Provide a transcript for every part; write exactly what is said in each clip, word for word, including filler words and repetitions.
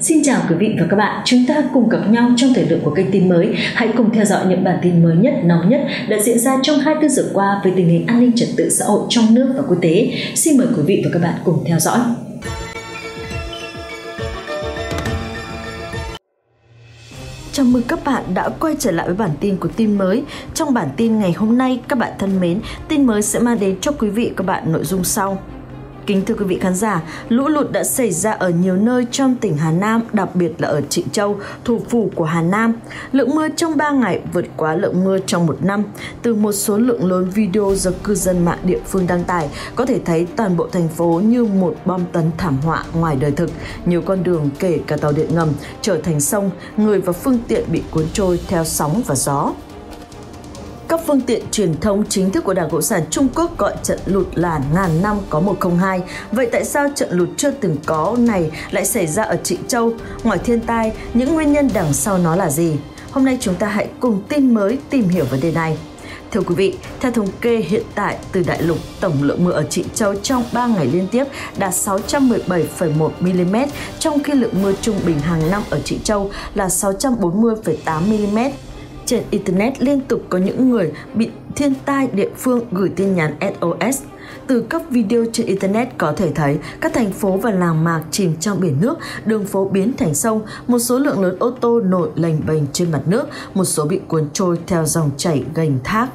Xin chào quý vị và các bạn, chúng ta cùng gặp nhau trong thời lượng của kênh tin mới. Hãy cùng theo dõi những bản tin mới nhất, nóng nhất đã diễn ra trong hai mươi tư giờ qua về tình hình an ninh trật tự xã hội trong nước và quốc tế. Xin mời quý vị và các bạn cùng theo dõi. Chào mừng các bạn đã quay trở lại với bản tin của tin mới. Trong bản tin ngày hôm nay, các bạn thân mến, tin mới sẽ mang đến cho quý vị và các bạn nội dung sau. Kính thưa quý vị khán giả, lũ lụt đã xảy ra ở nhiều nơi trong tỉnh Hà Nam, đặc biệt là ở Trịnh Châu, thủ phủ của Hà Nam. Lượng mưa trong ba ngày vượt quá lượng mưa trong một năm. Từ một số lượng lớn video do cư dân mạng địa phương đăng tải, có thể thấy toàn bộ thành phố như một bom tấn thảm họa ngoài đời thực. Nhiều con đường, kể cả tàu điện ngầm, trở thành sông, người và phương tiện bị cuốn trôi theo sóng và gió. Các phương tiện truyền thông chính thức của Đảng Cộng sản Trung Quốc gọi trận lụt là ngàn năm có một không hai. Vậy tại sao trận lụt chưa từng có này lại xảy ra ở Trịnh Châu? Ngoài thiên tai, những nguyên nhân đằng sau nó là gì? Hôm nay chúng ta hãy cùng tin mới tìm hiểu vấn đề này. Thưa quý vị, theo thống kê hiện tại từ đại lục, tổng lượng mưa ở Trịnh Châu trong ba ngày liên tiếp đạt sáu trăm mười bảy phẩy một mi-li-mét, trong khi lượng mưa trung bình hàng năm ở Trịnh Châu là sáu trăm bốn mươi phẩy tám mi-li-mét. Trên Internet liên tục có những người bị thiên tai địa phương gửi tin nhắn ét ô ét. Từ các video trên Internet có thể thấy các thành phố và làng mạc chìm trong biển nước, đường phố biến thành sông, một số lượng lớn ô tô nổi lềnh bềnh trên mặt nước, một số bị cuốn trôi theo dòng chảy gành thác.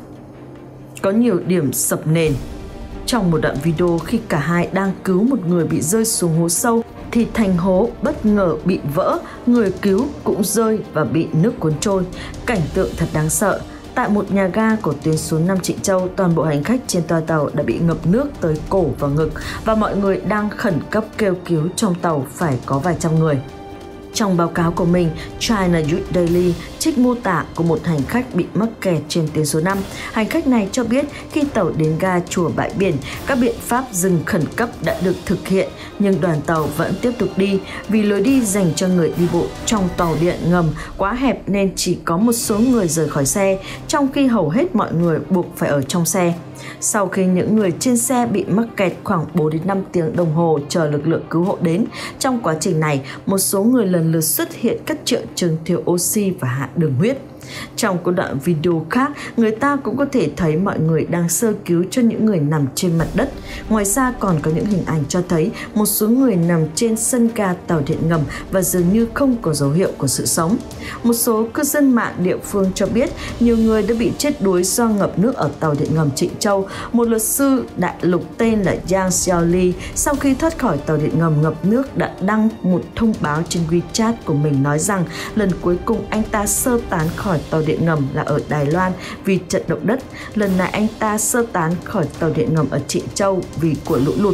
Có nhiều điểm sập nền. Trong một đoạn video khi cả hai đang cứu một người bị rơi xuống hố sâu, thì thành hố bất ngờ bị vỡ, người cứu cũng rơi và bị nước cuốn trôi. Cảnh tượng thật đáng sợ. Tại một nhà ga của tuyến số năm Trịnh Châu, toàn bộ hành khách trên toa tàu đã bị ngập nước tới cổ và ngực và mọi người đang khẩn cấp kêu cứu trong tàu phải có vài trăm người. Trong báo cáo của mình, China Youth Daily trích mô tả của một hành khách bị mắc kẹt trên tuyến số năm. Hành khách này cho biết khi tàu đến ga chùa Bãi Biển, các biện pháp dừng khẩn cấp đã được thực hiện, nhưng đoàn tàu vẫn tiếp tục đi vì lối đi dành cho người đi bộ trong tàu điện ngầm quá hẹp nên chỉ có một số người rời khỏi xe, trong khi hầu hết mọi người buộc phải ở trong xe. Sau khi những người trên xe bị mắc kẹt khoảng bốn đến năm tiếng đồng hồ chờ lực lượng cứu hộ đến, trong quá trình này, một số người lần lượt xuất hiện các triệu chứng thiếu oxy và hạ đường huyết. Trong một đoạn video khác, người ta cũng có thể thấy mọi người đang sơ cứu cho những người nằm trên mặt đất. Ngoài ra còn có những hình ảnh cho thấy một số người nằm trên sân ga tàu điện ngầm và dường như không có dấu hiệu của sự sống. Một số cư dân mạng địa phương cho biết nhiều người đã bị chết đuối do ngập nước ở tàu điện ngầm Trịnh Châu. Một luật sư đại lục tên là Yang Xiaoli sau khi thoát khỏi tàu điện ngầm ngập nước đã đăng một thông báo trên WeChat của mình nói rằng lần cuối cùng anh ta sơ tán khỏi tàu điện ngầm là ở Đài Loan vì trận động đất. Lần này anh ta sơ tán khỏi tàu điện ngầm ở Trịnh Châu vì của lũ lụt.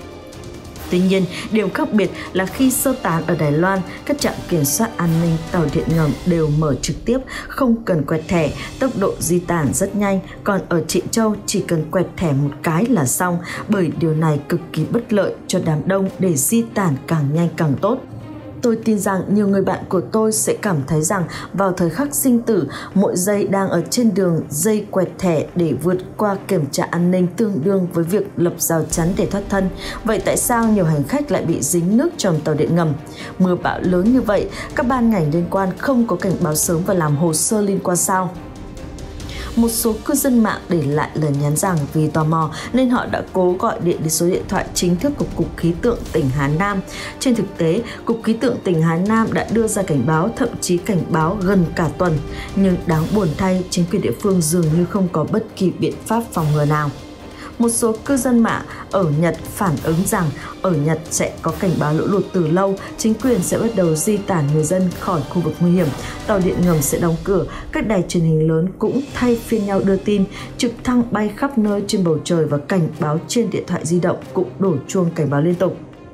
Tuy nhiên, điều khác biệt là khi sơ tán ở Đài Loan, các trạm kiểm soát an ninh tàu điện ngầm đều mở trực tiếp, không cần quẹt thẻ, tốc độ di tản rất nhanh, còn ở Trịnh Châu chỉ cần quẹt thẻ một cái là xong, bởi điều này cực kỳ bất lợi cho đám đông để di tản càng nhanh càng tốt. Tôi tin rằng nhiều người bạn của tôi sẽ cảm thấy rằng vào thời khắc sinh tử, mỗi giây đang ở trên đường dây quẹt thẻ để vượt qua kiểm tra an ninh tương đương với việc lập rào chắn để thoát thân. Vậy tại sao nhiều hành khách lại bị dính nước trong tàu điện ngầm? Mưa bão lớn như vậy, các ban ngành liên quan không có cảnh báo sớm và làm hồ sơ liên quan sao? Một số cư dân mạng để lại lời nhắn rằng vì tò mò nên họ đã cố gọi điện đến số điện thoại chính thức của Cục Khí tượng tỉnh Hà Nam. Trên thực tế, Cục Khí tượng tỉnh Hà Nam đã đưa ra cảnh báo, thậm chí cảnh báo gần cả tuần. Nhưng đáng buồn thay, chính quyền địa phương dường như không có bất kỳ biện pháp phòng ngừa nào. Một số cư dân mạng ở Nhật phản ứng rằng ở Nhật sẽ có cảnh báo lũ lụt từ lâu, chính quyền sẽ bắt đầu di tản người dân khỏi khu vực nguy hiểm, tàu điện ngầm sẽ đóng cửa, các đài truyền hình lớn cũng thay phiên nhau đưa tin, trực thăng bay khắp nơi trên bầu trời và cảnh báo trên điện thoại di động cũng đổ chuông cảnh báo liên tục.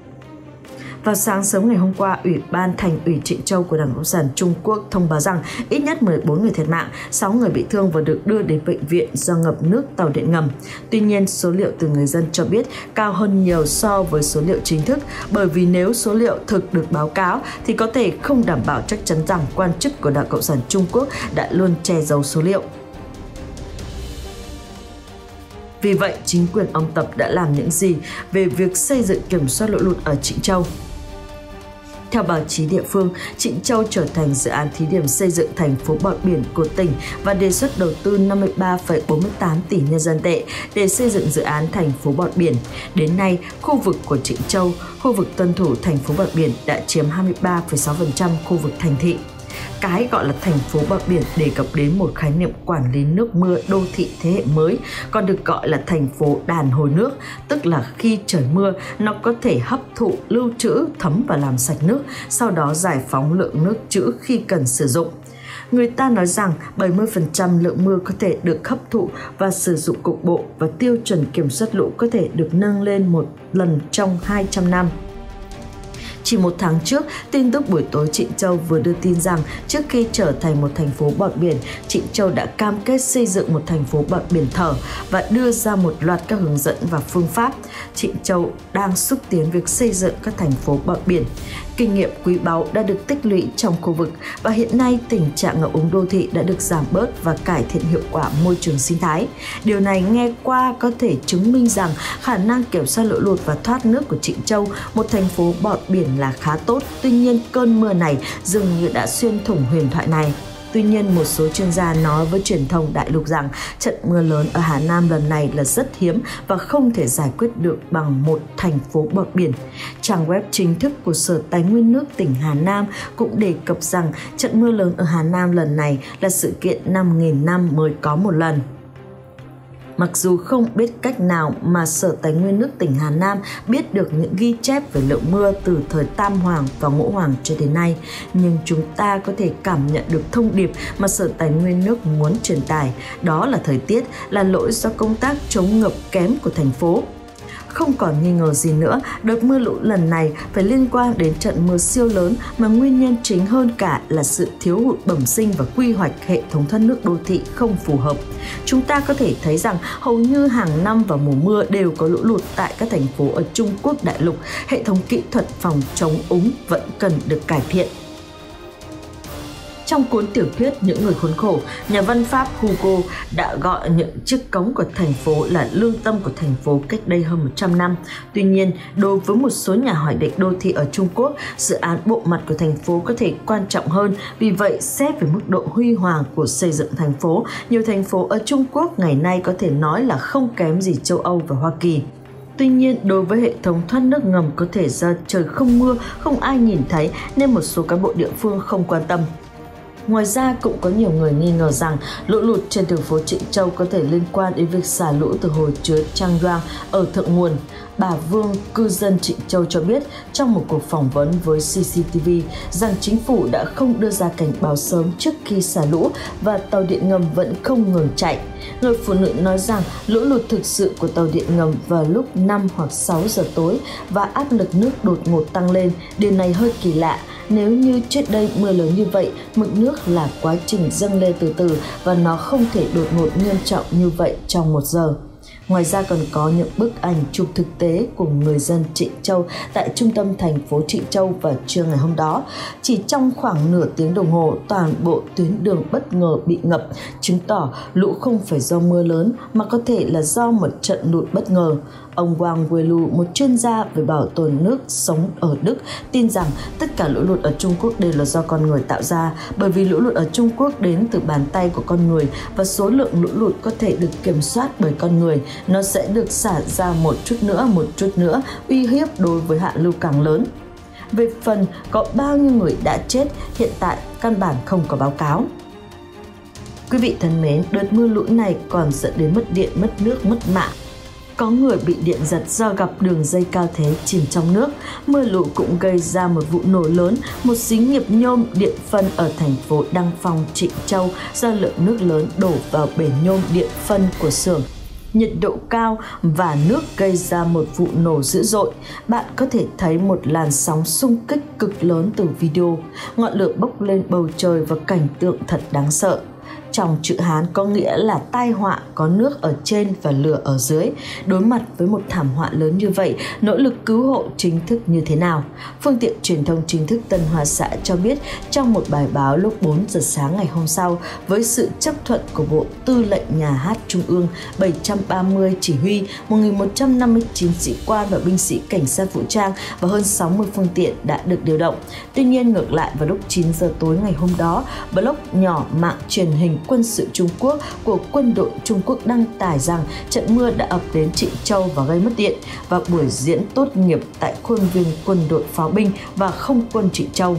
Vào sáng sớm ngày hôm qua, Ủy ban Thành ủy Trịnh Châu của Đảng Cộng sản Trung Quốc thông báo rằng ít nhất mười bốn người thiệt mạng, sáu người bị thương và được đưa đến bệnh viện do ngập nước tàu điện ngầm. Tuy nhiên, số liệu từ người dân cho biết cao hơn nhiều so với số liệu chính thức, bởi vì nếu số liệu thực được báo cáo thì có thể không đảm bảo chắc chắn rằng quan chức của Đảng Cộng sản Trung Quốc đã luôn che giấu số liệu. Vì vậy, chính quyền ông Tập đã làm những gì về việc xây dựng kiểm soát lũ lụt ở Trịnh Châu? Theo báo chí địa phương, Trịnh Châu trở thành dự án thí điểm xây dựng thành phố bọt biển của tỉnh và đề xuất đầu tư năm mươi ba phẩy bốn mươi tám tỷ nhân dân tệ để xây dựng dự án thành phố bọt biển. Đến nay, khu vực của Trịnh Châu, khu vực tuân thủ thành phố bọt biển đã chiếm hai mươi ba phẩy sáu phần trăm khu vực thành thị. Cái gọi là thành phố bọt biển đề cập đến một khái niệm quản lý nước mưa đô thị thế hệ mới, còn được gọi là thành phố đàn hồi nước, tức là khi trời mưa, nó có thể hấp thụ, lưu trữ, thấm và làm sạch nước, sau đó giải phóng lượng nước trữ khi cần sử dụng. Người ta nói rằng bảy mươi phần trăm lượng mưa có thể được hấp thụ và sử dụng cục bộ, và tiêu chuẩn kiểm soát lũ có thể được nâng lên một lần trong hai trăm năm. Chỉ một tháng trước, tin tức buổi tối Trịnh Châu vừa đưa tin rằng trước khi trở thành một thành phố bọt biển, Trịnh Châu đã cam kết xây dựng một thành phố bọt biển thở và đưa ra một loạt các hướng dẫn và phương pháp. Trịnh Châu đang xúc tiến việc xây dựng các thành phố bọt biển. Kinh nghiệm quý báu đã được tích lũy trong khu vực và hiện nay tình trạng ngập úng đô thị đã được giảm bớt và cải thiện hiệu quả môi trường sinh thái. Điều này nghe qua có thể chứng minh rằng khả năng kiểm soát lũ lụt và thoát nước của Trịnh Châu, một thành phố bọt biển, là khá tốt. Tuy nhiên, cơn mưa này dường như đã xuyên thủng huyền thoại này. Tuy nhiên, một số chuyên gia nói với truyền thông đại lục rằng trận mưa lớn ở Hà Nam lần này là rất hiếm và không thể giải quyết được bằng một thành phố bọt biển. Trang web chính thức của Sở Tài nguyên nước tỉnh Hà Nam cũng đề cập rằng trận mưa lớn ở Hà Nam lần này là sự kiện năm nghìn năm mới có một lần. Mặc dù không biết cách nào mà Sở Tài nguyên nước tỉnh Hà Nam biết được những ghi chép về lượng mưa từ thời Tam Hoàng và Ngũ Hoàng cho đến nay, nhưng chúng ta có thể cảm nhận được thông điệp mà Sở Tài nguyên nước muốn truyền tải, đó là thời tiết là lỗi do công tác chống ngập kém của thành phố. Không còn nghi ngờ gì nữa, đợt mưa lũ lần này phải liên quan đến trận mưa siêu lớn mà nguyên nhân chính hơn cả là sự thiếu hụt bẩm sinh và quy hoạch hệ thống thoát nước đô thị không phù hợp. Chúng ta có thể thấy rằng hầu như hàng năm vào mùa mưa đều có lũ lụt tại các thành phố ở Trung Quốc đại lục. Hệ thống kỹ thuật phòng chống úng vẫn cần được cải thiện. Trong cuốn tiểu thuyết Những người khốn khổ, nhà văn Pháp Hugo đã gọi những chiếc cống của thành phố là lương tâm của thành phố cách đây hơn một trăm năm. Tuy nhiên, đối với một số nhà hoạch định đô thị ở Trung Quốc, dự án bộ mặt của thành phố có thể quan trọng hơn. Vì vậy, xét về mức độ huy hoàng của xây dựng thành phố, nhiều thành phố ở Trung Quốc ngày nay có thể nói là không kém gì châu Âu và Hoa Kỳ. Tuy nhiên, đối với hệ thống thoát nước ngầm có thể do trời không mưa, không ai nhìn thấy nên một số cán bộ địa phương không quan tâm. Ngoài ra, cũng có nhiều người nghi ngờ rằng lũ lụt trên thành phố Trịnh Châu có thể liên quan đến việc xả lũ từ hồ chứa Trang Giang ở thượng nguồn. Bà Vương, cư dân Trịnh Châu cho biết trong một cuộc phỏng vấn với xê xê tê vê rằng chính phủ đã không đưa ra cảnh báo sớm trước khi xả lũ và tàu điện ngầm vẫn không ngừng chạy. Người phụ nữ nói rằng lũ lụt thực sự của tàu điện ngầm vào lúc năm hoặc sáu giờ tối và áp lực nước đột ngột tăng lên. Điều này hơi kỳ lạ. Nếu như trước đây mưa lớn như vậy, mực nước là quá trình dâng lên từ từ và nó không thể đột ngột nghiêm trọng như vậy trong một giờ. Ngoài ra còn có những bức ảnh chụp thực tế của người dân Trịnh Châu tại trung tâm thành phố Trịnh Châu vào trưa ngày hôm đó. Chỉ trong khoảng nửa tiếng đồng hồ, toàn bộ tuyến đường bất ngờ bị ngập, chứng tỏ lũ không phải do mưa lớn mà có thể là do một trận lụt bất ngờ. Ông Wang Weilu, một chuyên gia về bảo tồn nước sống ở Đức, tin rằng tất cả lũ lụt ở Trung Quốc đều là do con người tạo ra, bởi vì lũ lụt ở Trung Quốc đến từ bàn tay của con người và số lượng lũ lụt có thể được kiểm soát bởi con người. Nó sẽ được xả ra một chút nữa, một chút nữa, uy hiếp đối với hạ lưu càng lớn. Về phần có bao nhiêu người đã chết, hiện tại căn bản không có báo cáo. Quý vị thân mến, đợt mưa lũ này còn dẫn đến mất điện, mất nước, mất mạng. Có người bị điện giật do gặp đường dây cao thế chìm trong nước. Mưa lũ cũng gây ra một vụ nổ lớn, một xí nghiệp nhôm điện phân ở thành phố Đăng Phong, Trịnh Châu do lượng nước lớn đổ vào bể nhôm điện phân của xưởng. Nhiệt độ cao và nước gây ra một vụ nổ dữ dội. Bạn có thể thấy một làn sóng xung kích cực lớn từ video. Ngọn lửa bốc lên bầu trời và cảnh tượng thật đáng sợ. trong chữ Hán có nghĩa là tai họa có nước ở trên và lửa ở dưới. Đối mặt với một thảm họa lớn như vậy, nỗ lực cứu hộ chính thức như thế nào? Phương tiện truyền thông chính thức Tân Hoa Xã cho biết trong một bài báo lúc bốn giờ sáng ngày hôm sau, với sự chấp thuận của Bộ Tư lệnh Nhà hát Trung ương, bảy trăm ba mươi chỉ huy, một nghìn một trăm năm mươi chín sĩ quan và binh sĩ cảnh sát vũ trang và hơn sáu mươi phương tiện đã được điều động. Tuy nhiên, ngược lại vào lúc chín giờ tối ngày hôm đó, blog nhỏ mạng truyền hình quân sự Trung Quốc của quân đội Trung Quốc đăng tải rằng trận mưa đã ập đến Trịnh Châu và gây mất điện, và buổi diễn tốt nghiệp tại khuôn viên quân đội pháo binh và không quân Trịnh Châu.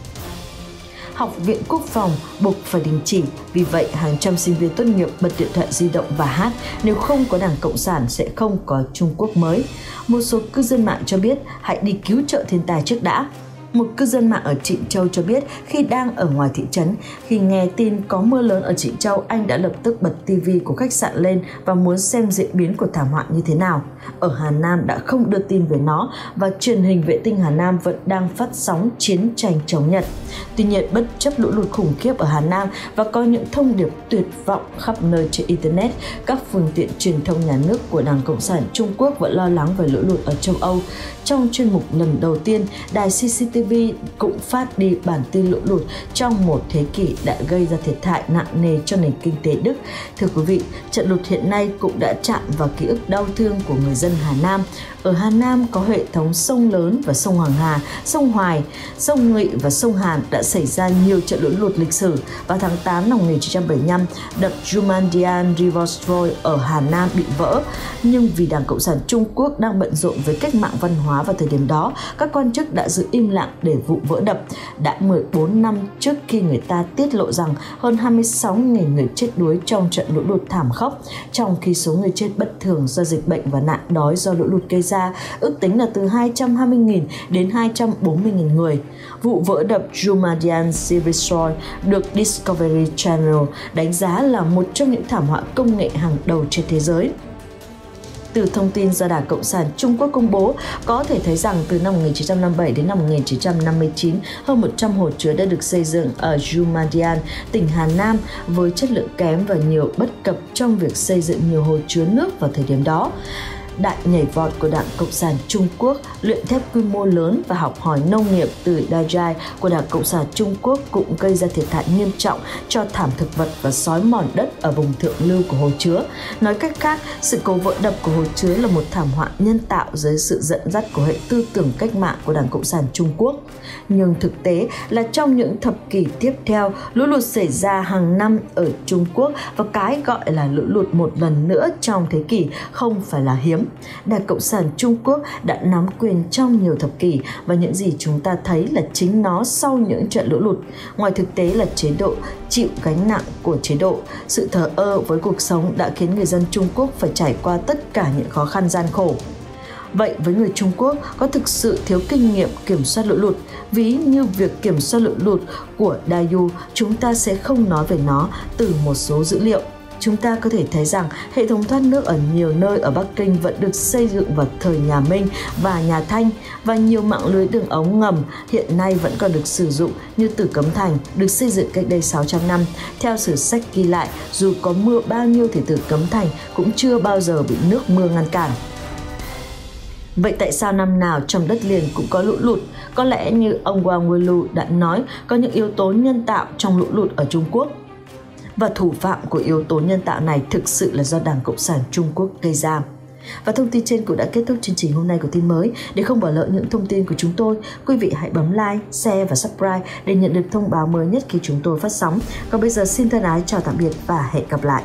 Học viện Quốc phòng buộc phải đình chỉ, vì vậy hàng trăm sinh viên tốt nghiệp bật điện thoại di động và hát, nếu không có Đảng Cộng sản sẽ không có Trung Quốc mới. Một số cư dân mạng cho biết hãy đi cứu trợ thiên tai trước đã. Một cư dân mạng ở Trịnh Châu cho biết khi đang ở ngoài thị trấn, khi nghe tin có mưa lớn ở Trịnh Châu, anh đã lập tức bật tivi của khách sạn lên và muốn xem diễn biến của thảm họa như thế nào. Ở Hà Nam đã không đưa tin về nó và truyền hình vệ tinh Hà Nam vẫn đang phát sóng chiến tranh chống Nhật. Tuy nhiên, bất chấp lũ lụt khủng khiếp ở Hà Nam và có những thông điệp tuyệt vọng khắp nơi trên Internet, các phương tiện truyền thông nhà nước của Đảng Cộng sản Trung Quốc vẫn lo lắng về lũ lụt ở châu Âu. Trong chuyên mục lần đầu tiên, đài xê xê tê vê cũng phát đi bản tin lũ lụt trong một thế kỷ đã gây ra thiệt hại nặng nề cho nền kinh tế Đức. Thưa quý vị, trận lụt hiện nay cũng đã chạm vào ký ức đau thương của người dân Hà Nam. Ở Hà Nam có hệ thống sông lớn và sông Hoàng Hà, sông Hoài, sông Ngụy và sông Hàn đã xảy ra nhiều trận lũ lụt lịch sử. Vào tháng tám năm một nghìn chín trăm bảy mươi lăm, đập Jumandian Riverstroy ở Hà Nam bị vỡ. Nhưng vì Đảng Cộng sản Trung Quốc đang bận rộn với cách mạng văn hóa vào thời điểm đó, các quan chức đã giữ im lặng để vụ vỡ đập. Đã mười bốn năm trước khi người ta tiết lộ rằng hơn hai mươi sáu nghìn người chết đuối trong trận lũ lụt thảm khốc, trong khi số người chết bất thường do dịch bệnh và nạn đói do lũ lụt gây ra ước tính là từ hai trăm hai mươi nghìn đến hai trăm bốn mươi nghìn người. Vụ vỡ đập Jumandian Riverstroy được Discovery Channel đánh giá là một trong những thảm họa công nghệ hàng đầu trên thế giới. Từ thông tin do Đảng Cộng sản Trung Quốc công bố, có thể thấy rằng từ năm một nghìn chín trăm năm mươi bảy đến năm một nghìn chín trăm năm mươi chín, hơn một trăm hồ chứa đã được xây dựng ở Jumandian, tỉnh Hà Nam, với chất lượng kém và nhiều bất cập trong việc xây dựng nhiều hồ chứa nước vào thời điểm đó. Đại nhảy vọt của Đảng Cộng sản Trung Quốc, luyện thép quy mô lớn và học hỏi nông nghiệp từ Dajai của Đảng Cộng sản Trung Quốc cũng gây ra thiệt hại nghiêm trọng cho thảm thực vật và xói mòn đất ở vùng thượng lưu của hồ chứa. Nói cách khác, sự cố vỡ đập của hồ chứa là một thảm họa nhân tạo dưới sự dẫn dắt của hệ tư tưởng cách mạng của Đảng Cộng sản Trung Quốc. Nhưng thực tế là trong những thập kỷ tiếp theo, lũ lụt xảy ra hàng năm ở Trung Quốc và cái gọi là lũ lụt một lần nữa trong thế kỷ không phải là hiếm. Đảng Cộng sản Trung Quốc đã nắm quyền trong nhiều thập kỷ và những gì chúng ta thấy là chính nó sau những trận lũ lụt. Ngoài thực tế là chế độ chịu gánh nặng của chế độ, sự thờ ơ với cuộc sống đã khiến người dân Trung Quốc phải trải qua tất cả những khó khăn gian khổ. Vậy với người Trung Quốc có thực sự thiếu kinh nghiệm kiểm soát lũ lụt? Ví như việc kiểm soát lũ lụt của Dayu, chúng ta sẽ không nói về nó từ một số dữ liệu. Chúng ta có thể thấy rằng hệ thống thoát nước ở nhiều nơi ở Bắc Kinh vẫn được xây dựng vào thời nhà Minh và nhà Thanh, và nhiều mạng lưới đường ống ngầm hiện nay vẫn còn được sử dụng như Tử Cấm Thành được xây dựng cách đây sáu trăm năm. Theo sử sách ghi lại, dù có mưa bao nhiêu thì Tử Cấm Thành cũng chưa bao giờ bị nước mưa ngăn cản. Vậy tại sao năm nào trong đất liền cũng có lũ lụt? Có lẽ như ông Wang Weilu đã nói, có những yếu tố nhân tạo trong lũ lụt ở Trung Quốc. Và thủ phạm của yếu tố nhân tạo này thực sự là do Đảng Cộng sản Trung Quốc gây ra. Và thông tin trên cũng đã kết thúc chương trình hôm nay của Tin Mới. Để không bỏ lỡ những thông tin của chúng tôi, quý vị hãy bấm like, share và subscribe để nhận được thông báo mới nhất khi chúng tôi phát sóng. Còn bây giờ xin thân ái chào tạm biệt và hẹn gặp lại.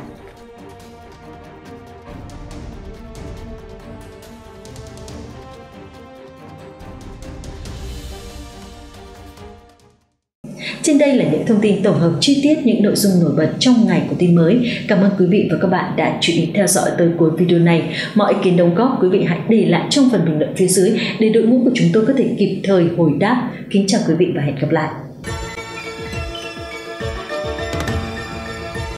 Trên đây là những thông tin tổng hợp chi tiết những nội dung nổi bật trong ngày của Tin Mới. Cảm ơn quý vị và các bạn đã chú ý theo dõi tới cuối video này. Mọi ý kiến đóng góp quý vị hãy để lại trong phần bình luận phía dưới để đội ngũ của chúng tôi có thể kịp thời hồi đáp. Kính chào quý vị và hẹn gặp lại.